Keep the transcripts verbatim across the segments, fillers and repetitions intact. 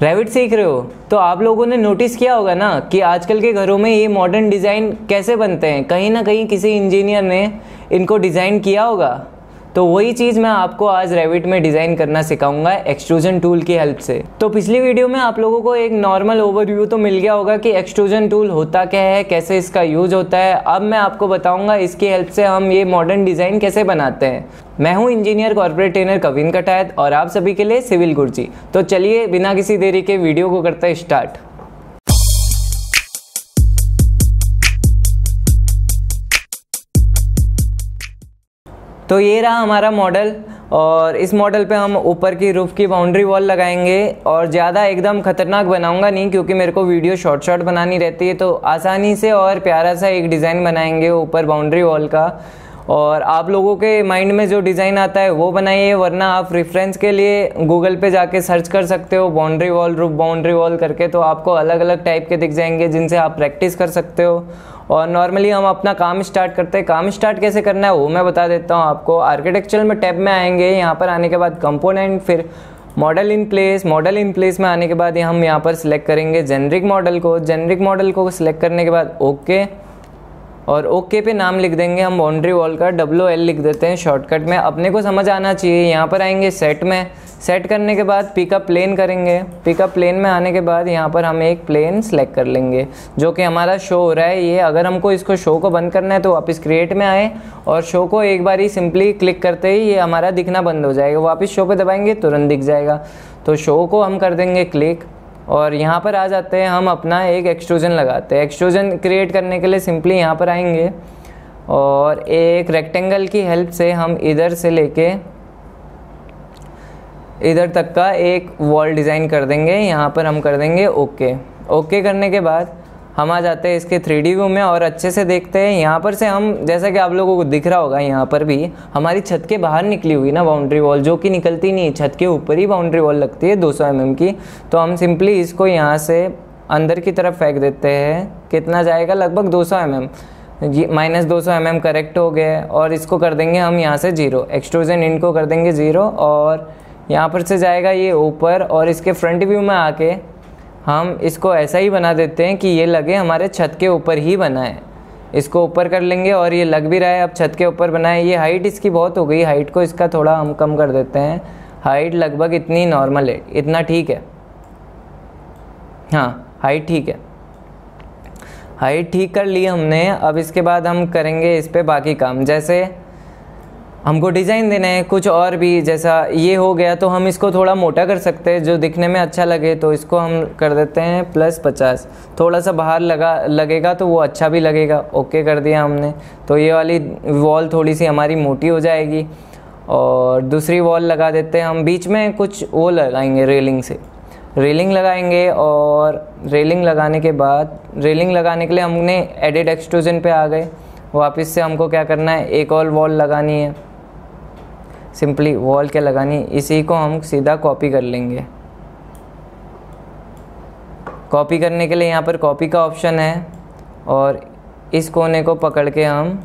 Revit सीख रहे हो तो आप लोगों ने नोटिस किया होगा ना कि आजकल के घरों में ये मॉडर्न डिज़ाइन कैसे बनते हैं। कहीं ना कहीं किसी इंजीनियर ने इनको डिज़ाइन किया होगा। तो वही चीज़ मैं आपको आज रेविट में डिज़ाइन करना सिखाऊंगा एक्सट्रूजन टूल की हेल्प से। तो पिछली वीडियो में आप लोगों को एक नॉर्मल ओवरव्यू तो मिल गया होगा कि एक्सट्रूजन टूल होता क्या है, कैसे इसका यूज होता है। अब मैं आपको बताऊंगा इसकी हेल्प से हम ये मॉडर्न डिज़ाइन कैसे बनाते हैं। मैं हूं engineer corporate trainer Kavin Katayat और आप सभी के लिए सिविल गुरुजी। तो चलिए बिना किसी देरी के वीडियो को करते हैं स्टार्ट। तो ये रहा हमारा मॉडल और इस मॉडल पे हम ऊपर की रूफ की बाउंड्री वॉल लगाएंगे और ज़्यादा एकदम खतरनाक बनाऊंगा नहीं क्योंकि मेरे को वीडियो शॉर्ट शॉर्ट बनानी रहती है। तो आसानी से और प्यारा सा एक डिज़ाइन बनाएंगे ऊपर बाउंड्री वॉल का। और आप लोगों के माइंड में जो डिज़ाइन आता है वो बनाइए, वरना आप रेफरेंस के लिए गूगल पे जाके सर्च कर सकते हो boundary wall, roof boundary wall करके। तो आपको अलग अलग टाइप के दिख जाएंगे जिनसे आप प्रैक्टिस कर सकते हो। और नॉर्मली हम अपना काम स्टार्ट करते हैं। काम स्टार्ट कैसे करना है वो मैं बता देता हूँ आपको। आर्किटेक्चरल में टैब में आएंगे, यहाँ पर आने के बाद कंपोनेंट, फिर model in place. Model in place में आने के बाद हम यहाँ पर सिलेक्ट करेंगे जेनरिक मॉडल को। जेनरिक मॉडल को सिलेक्ट करने के बाद ओके, और ओके पे नाम लिख देंगे हम बाउंड्री वॉल का, डब्ल्यू एल लिख देते हैं शॉर्टकट में। अपने को समझ आना चाहिए। यहाँ पर आएंगे सेट में। सेट करने के बाद पिकअप प्लेन करेंगे। पिकअप प्लेन में आने के बाद यहाँ पर हम एक प्लेन सेलेक्ट कर लेंगे जो कि हमारा शो हो रहा है। ये अगर हमको इसको शो को बंद करना है तो वापस क्रिएट में आए और शो को एक बार ही सिंपली क्लिक करते ही ये हमारा दिखना बंद हो जाएगा। वापस शो पे दबाएंगे तुरंत दिख जाएगा। तो शो को हम कर देंगे क्लिक और यहाँ पर आ जाते हैं। हम अपना एक एक्सट्रूजन लगाते हैं। एक्सट्रूजन क्रिएट करने के लिए सिंपली यहाँ पर आएंगे और एक रेक्टेंगल की हेल्प से हम इधर से लेके इधर तक का एक वॉल डिज़ाइन कर देंगे। यहाँ पर हम कर देंगे ओके। ओके करने के बाद हम आ जाते हैं इसके थ्री डी व्यू में और अच्छे से देखते हैं। यहाँ पर से हम, जैसा कि आप लोगों को दिख रहा होगा, यहाँ पर भी हमारी छत के बाहर निकली हुई ना बाउंड्री वॉल, जो कि निकलती नहीं, छत के ऊपर ही बाउंड्री वॉल लगती है दो सौ एम एम की। तो हम सिंपली इसको यहाँ से अंदर की तरफ फेंक देते हैं। कितना जाएगा? लगभग दो सौ एम एम, माइनस दो सौ एम एम करेक्ट हो गया। और इसको कर देंगे हम यहाँ से जीरो। एक्सट्रूजन इन को कर देंगे ज़ीरो और यहाँ पर से जाएगा ये ऊपर। और इसके फ्रंट व्यू में आके हम इसको ऐसा ही बना देते हैं कि ये लगे हमारे छत के ऊपर ही बना है। इसको ऊपर कर लेंगे और ये लग भी रहा है अब छत के ऊपर बना है। ये हाइट इसकी बहुत हो गई, हाइट को इसका थोड़ा हम कम कर देते हैं। हाइट लगभग इतनी नॉर्मल है, इतना ठीक है। हाँ, हाइट ठीक है। हाइट ठीक कर ली हमने। अब इसके बाद हम करेंगे इस पर बाकी काम। जैसे हमको डिज़ाइन देना है कुछ और भी, जैसा ये हो गया तो हम इसको थोड़ा मोटा कर सकते हैं जो दिखने में अच्छा लगे। तो इसको हम कर देते हैं प्लस पचास। थोड़ा सा बाहर लगा लगेगा तो वो अच्छा भी लगेगा। ओके कर दिया हमने। तो ये वाली वॉल थोड़ी सी हमारी मोटी हो जाएगी। और दूसरी वॉल लगा देते हैं हम। बीच में कुछ वो लगाएंगे रेलिंग से, रेलिंग लगाएंगे। और रेलिंग लगाने के बाद, रेलिंग लगाने के लिए हमने एडिट एक्सट्रूजन पे आ गए। वापस से हमको क्या करना है, एक और वॉल लगानी है। सिंपली वॉल क्या लगानी है, इसी को हम सीधा कॉपी कर लेंगे। कॉपी करने के लिए यहाँ पर कॉपी का ऑप्शन है और इस कोने को पकड़ के हम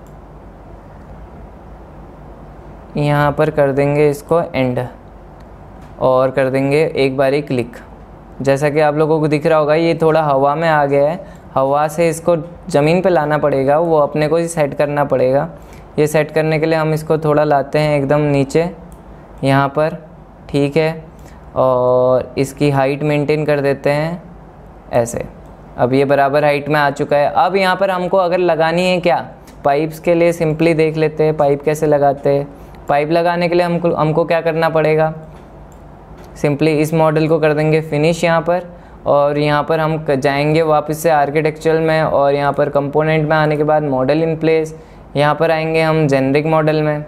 यहाँ पर कर देंगे इसको एंड और कर देंगे एक बारी क्लिक। जैसा कि आप लोगों को दिख रहा होगा ये थोड़ा हवा में आ गया है। हवा से इसको ज़मीन पे लाना पड़ेगा, वो अपने को ही सेट करना पड़ेगा। ये सेट करने के लिए हम इसको थोड़ा लाते हैं एकदम नीचे यहाँ पर, ठीक है। और इसकी हाइट मेंटेन कर देते हैं ऐसे। अब ये बराबर हाइट में आ चुका है। अब यहाँ पर हमको अगर लगानी है क्या, पाइप्स के लिए सिंपली देख लेते हैं पाइप कैसे लगाते हैं। पाइप लगाने के लिए हमको हमको क्या करना पड़ेगा, सिंपली इस मॉडल को कर देंगे फिनिश यहाँ पर। और यहाँ पर हम जाएंगे वापस से आर्किटेक्चरल में और यहाँ पर कंपोनेंट में आने के बाद मॉडल इन प्लेस। यहाँ पर आएंगे हम जेनरिक मॉडल में।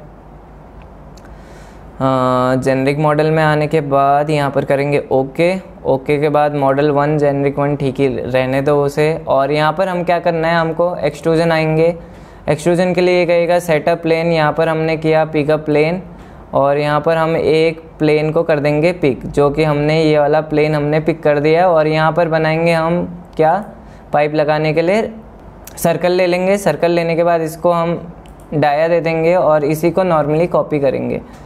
जेनरिक मॉडल में आने के बाद यहाँ पर करेंगे ओके। ओके के बाद मॉडल वन, जेनरिक वन ठीक ही रहने दो उसे। और यहाँ पर हम क्या करना है, हमको एक्सट्रूजन आएंगे। एक्सट्रूजन के लिए कहेगा सेटअप प्लेन। यहाँ पर हमने किया पिकअप प्लेन और यहाँ पर हम एक प्लेन को कर देंगे पिक, जो कि हमने ये वाला प्लेन हमने पिक कर दिया। और यहाँ पर बनाएंगे हम क्या, पाइप लगाने के लिए सर्कल ले लेंगे। सर्कल लेने के बाद इसको हम डाया दे देंगे और इसी को नॉर्मली कॉपी करेंगे।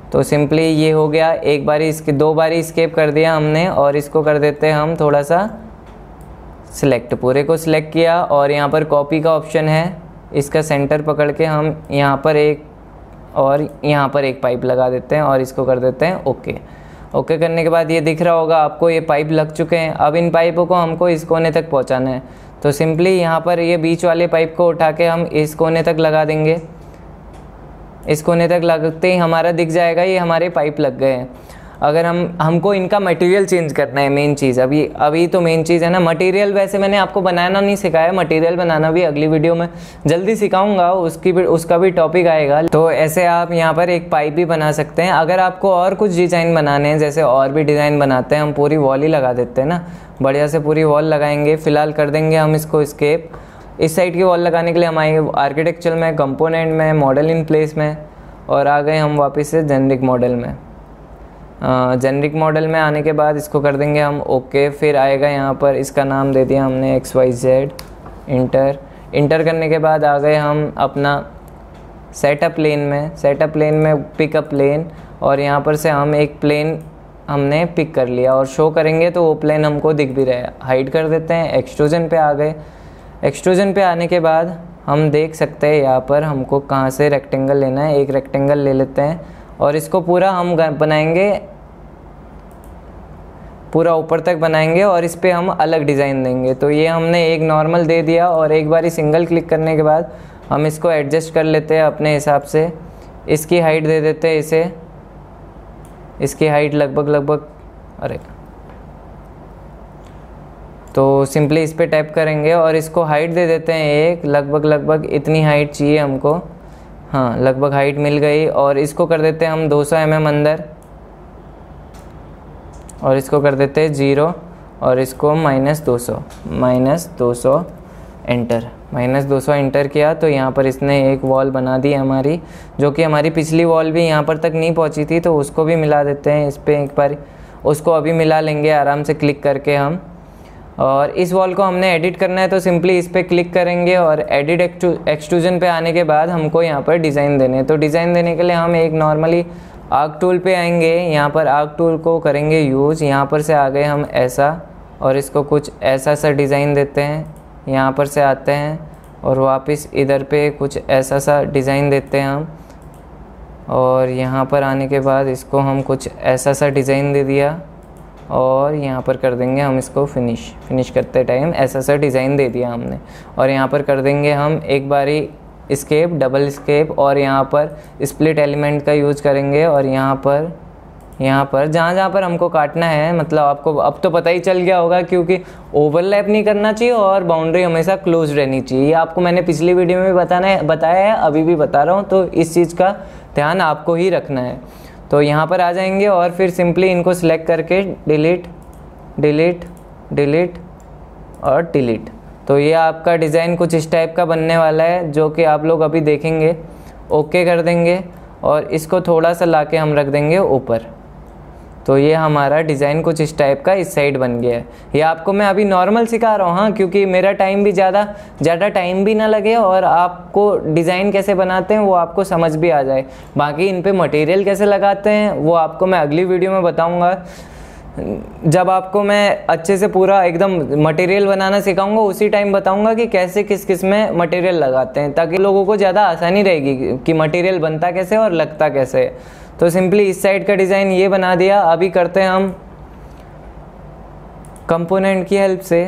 तो सिंपली ये हो गया, एक बारी इसके दो बारी स्केप कर दिया हमने और इसको कर देते हैं हम थोड़ा सा सिलेक्ट, पूरे को सिलेक्ट किया और यहाँ पर कॉपी का ऑप्शन है, इसका सेंटर पकड़ के हम यहाँ पर एक और यहाँ पर एक पाइप लगा देते हैं और इसको कर देते हैं ओके। ओके करने के बाद ये दिख रहा होगा आपको, ये पाइप लग चुके हैं। अब इन पाइपों को हमको इस कोने तक पहुँचाना है, तो सिंपली यहाँ पर ये बीच वाले पाइप को उठा के हम इस कोने तक लगा देंगे। इस कोने तक लगते ही हमारा दिख जाएगा ये हमारे पाइप लग गए हैं। अगर हम हमको इनका मटेरियल चेंज करना है, मेन चीज़ अभी अभी तो मेन चीज़ है ना मटेरियल। वैसे मैंने आपको बनाना नहीं सिखाया, मटेरियल बनाना भी अगली वीडियो में जल्दी सिखाऊंगा, उसकी भी उसका भी टॉपिक आएगा। तो ऐसे आप यहाँ पर एक पाइप भी बना सकते हैं। अगर आपको और कुछ डिज़ाइन बनाने हैं, जैसे और भी डिज़ाइन बनाते हैं, हम पूरी वॉल ही लगा देते हैं ना, बढ़िया से पूरी वॉल लगाएंगे। फ़िलहाल कर देंगे हम इसको स्केप। इस साइड की वॉल लगाने के लिए हम आएंगे आर्किटेक्चर में, कंपोनेंट में, मॉडल इन प्लेस में, और आ गए हम वापस से जेनरिक मॉडल में। जेनरिक मॉडल में आने के बाद इसको कर देंगे हम ओके। फिर आएगा यहाँ पर, इसका नाम दे दिया हमने X Y Z, enter. Enter करने के बाद आ गए हम अपना सेटअप प्लेन में। सेटअप प्लेन में पिकअप प्लेन, और यहाँ पर से हम एक प्लेन हमने पिक कर लिया और शो करेंगे तो वो प्लेन हमको दिख भी रहा है। हाइड कर देते हैं, एक्सट्रूजन पे आ गए। एक्सट्रूजन पे आने के बाद हम देख सकते हैं यहाँ पर हमको कहाँ से रेक्टेंगल लेना है। एक रेक्टेंगल ले लेते हैं और इसको पूरा हम बनाएंगे, पूरा ऊपर तक बनाएंगे और इस पर हम अलग डिज़ाइन देंगे। तो ये हमने एक नॉर्मल दे दिया और एक बारी सिंगल क्लिक करने के बाद हम इसको एडजस्ट कर लेते हैं अपने हिसाब से। इसकी हाइट दे देते हैं इसे, इसकी हाइट लगभग लगभग अरे तो सिंपली इस पर टैप करेंगे और इसको हाइट दे देते हैं एक, लगभग लगभग इतनी हाइट चाहिए हमको। हाँ, लगभग हाइट मिल गई। और इसको कर देते हैं हम दो सौ एम एम अंदर, और इसको कर देते हैं ज़ीरो, और इसको माइनस दो सौ, माइनस दो सौ एंटर। माइनस दो सौ एंटर किया तो यहाँ पर इसने एक वॉल बना दी हमारी, जो कि हमारी पिछली वॉल भी यहाँ पर तक नहीं पहुँची थी, तो उसको भी मिला देते हैं इस पर एक बार। उसको अभी मिला लेंगे आराम से क्लिक करके हम। और इस वॉल को हमने एडिट करना है तो सिंपली इस पर क्लिक करेंगे और एडिट एक्सट्रूजन पे आने के बाद हमको यहाँ पर डिज़ाइन देने हैं। तो डिज़ाइन देने के लिए हम एक नॉर्मली आर्क टूल पे आएंगे, यहाँ पर आर्क टूल को करेंगे यूज़। यहाँ पर से आ गए हम ऐसा, और इसको कुछ ऐसा सा डिज़ाइन देते हैं। यहाँ पर से आते हैं और वापस इधर पे कुछ ऐसा सा डिज़ाइन देते हैं हम, और यहाँ पर आने के बाद इसको हम कुछ ऐसा सा डिज़ाइन दे दिया और यहाँ पर कर देंगे हम इसको फिनिश। फिनिश करते टाइम ऐसा सा डिज़ाइन दे दिया हमने, और यहाँ पर कर देंगे हम एक बारी स्केप, डबल स्केप, और यहाँ पर स्प्लिट एलिमेंट का यूज़ करेंगे। और यहाँ पर यहाँ पर जहाँ जहाँ पर हमको काटना है, मतलब आपको अब तो पता ही चल गया होगा, क्योंकि ओवरलैप नहीं करना चाहिए और बाउंड्री हमेशा क्लोज रहनी चाहिए। ये आपको मैंने पिछली वीडियो में बताना है बताया है, अभी भी बता रहा हूँ, तो इस चीज़ का ध्यान आपको ही रखना है। तो यहाँ पर आ जाएंगे और फिर सिंपली इनको सिलेक्ट करके डिलीट डिलीट डिलीट और डिलीट। तो ये आपका डिज़ाइन कुछ इस टाइप का बनने वाला है, जो कि आप लोग अभी देखेंगे। ओके कर देंगे और इसको थोड़ा सा लाके हम रख देंगे ऊपर। तो ये हमारा डिज़ाइन कुछ इस टाइप का इस साइड बन गया है। ये आपको मैं अभी नॉर्मल सिखा रहा हूँ, हाँ, क्योंकि मेरा टाइम भी ज़्यादा ज़्यादा टाइम भी ना लगे और आपको डिज़ाइन कैसे बनाते हैं वो आपको समझ भी आ जाए। बाकी इन पे मटेरियल कैसे लगाते हैं वो आपको मैं अगली वीडियो में बताऊँगा, जब आपको मैं अच्छे से पूरा एकदम मटेरियल बनाना सिखाऊंगा उसी टाइम बताऊंगा कि कैसे किस किस में मटेरियल लगाते हैं, ताकि लोगों को ज़्यादा आसानी रहेगी कि मटेरियल बनता कैसे और लगता कैसे। तो सिंपली इस साइड का डिज़ाइन ये बना दिया। अभी करते हैं हम कंपोनेंट की हेल्प से।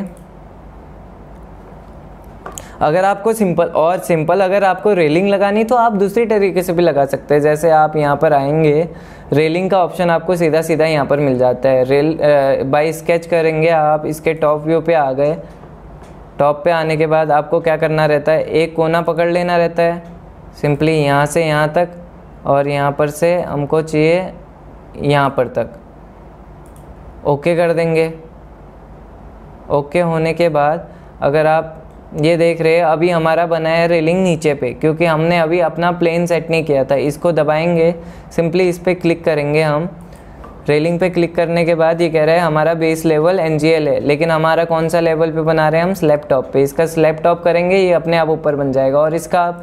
अगर आपको सिंपल और सिंपल अगर आपको रेलिंग लगानी तो आप दूसरी तरीके से भी लगा सकते हैं। जैसे आप यहाँ पर आएंगे, रेलिंग का ऑप्शन आपको सीधा सीधा यहाँ पर मिल जाता है। रेल बाय स्केच करेंगे आप, इसके टॉप व्यू पे आ गए। टॉप पे आने के बाद आपको क्या करना रहता है, एक कोना पकड़ लेना रहता है सिंपली यहाँ से यहाँ तक, और यहाँ पर से हमको चाहिए यहाँ पर तक। ओके कर देंगे। ओके होने के बाद अगर आप ये देख रहे हैं, अभी हमारा बना है रेलिंग नीचे पे, क्योंकि हमने अभी अपना प्लेन सेट नहीं किया था। इसको दबाएंगे, सिंपली इस पर क्लिक करेंगे हम। रेलिंग पे क्लिक करने के बाद ये कह रहा है हमारा base level N G L है, लेकिन हमारा कौन सा लेवल पे बना रहे हैं हम, स्लैब टॉप पे। इसका स्लैब टॉप करेंगे, ये अपने आप ऊपर बन जाएगा। और इसका आप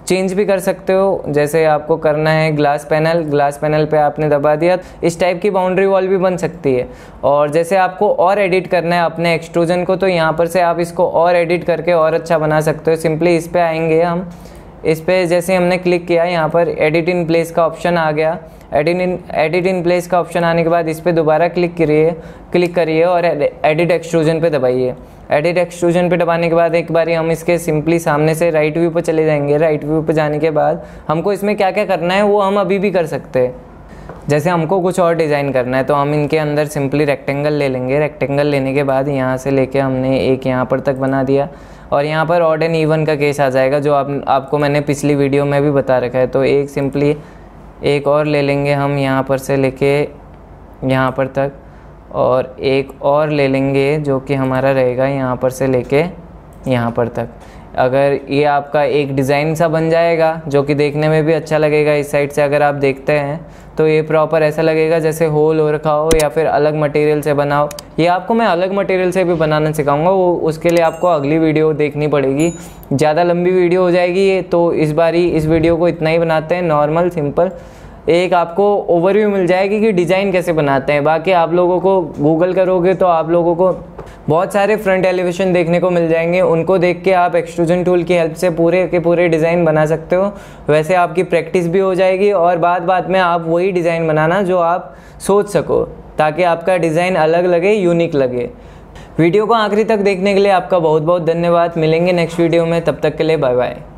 चेंज भी कर सकते हो। जैसे आपको करना है ग्लास पैनल, ग्लास पैनल पे आपने दबा दिया, इस टाइप की बाउंड्री वॉल भी बन सकती है। और जैसे आपको और एडिट करना है अपने एक्सट्रूजन को, तो यहाँ पर से आप इसको और एडिट करके और अच्छा बना सकते हो। सिंपली इस पर आएंगे हम, इस पर जैसे हमने क्लिक किया, यहाँ पर एडिट इन प्लेस का ऑप्शन आ गया। Edit in edit in place का ऑप्शन आने के बाद इस पर दोबारा क्लिक करिए क्लिक करिए और एडिट एक्सट्रूजन पे दबाइए। एडिट एक्सट्रूजन पे दबाने के बाद एक बार हम इसके सिंपली सामने से राइट व्यू पे चले जाएंगे। राइट व्यू पे जाने के बाद हमको इसमें क्या क्या करना है वो हम अभी भी कर सकते हैं। जैसे हमको कुछ और डिज़ाइन करना है तो हम इनके अंदर सिंपली रेक्टेंगल ले लेंगे। रेक्टेंगल लेने के बाद यहाँ से लेके हमने एक यहाँ पर तक बना दिया और यहाँ पर ऑड एंड इवन का केस आ जाएगा, जो आप आपको मैंने पिछली वीडियो में भी बता रखा है। तो एक सिंपली एक और ले लेंगे हम यहाँ पर से लेके यहाँ पर तक, और एक और ले लेंगे जो कि हमारा रहेगा यहाँ पर से लेके यहाँ पर तक। अगर ये आपका एक डिज़ाइन सा बन जाएगा जो कि देखने में भी अच्छा लगेगा। इस साइड से अगर आप देखते हैं तो ये प्रॉपर ऐसा लगेगा जैसे होल हो रखा हो या फिर अलग मटेरियल से बना हो। ये आपको मैं अलग मटेरियल से भी बनाना सिखाऊंगा, वो उसके लिए आपको अगली वीडियो देखनी पड़ेगी, ज़्यादा लंबी वीडियो हो जाएगी ये। तो इस बार ही इस वीडियो को इतना ही बनाते हैं, नॉर्मल सिंपल एक आपको ओवरव्यू मिल जाएगी कि डिज़ाइन कैसे बनाते हैं। बाकी आप लोगों को गूगल करोगे तो आप लोगों को बहुत सारे फ्रंट एलिवेशन देखने को मिल जाएंगे, उनको देख के आप एक्सट्रूजन टूल की हेल्प से पूरे के पूरे डिज़ाइन बना सकते हो। वैसे आपकी प्रैक्टिस भी हो जाएगी और बाद बाद में आप वही डिज़ाइन बनाना जो आप सोच सको, ताकि आपका डिज़ाइन अलग लगे, यूनिक लगे। वीडियो को आखिरी तक देखने के लिए आपका बहुत बहुत धन्यवाद। मिलेंगे नेक्स्ट वीडियो में, तब तक के लिए बाय बाय।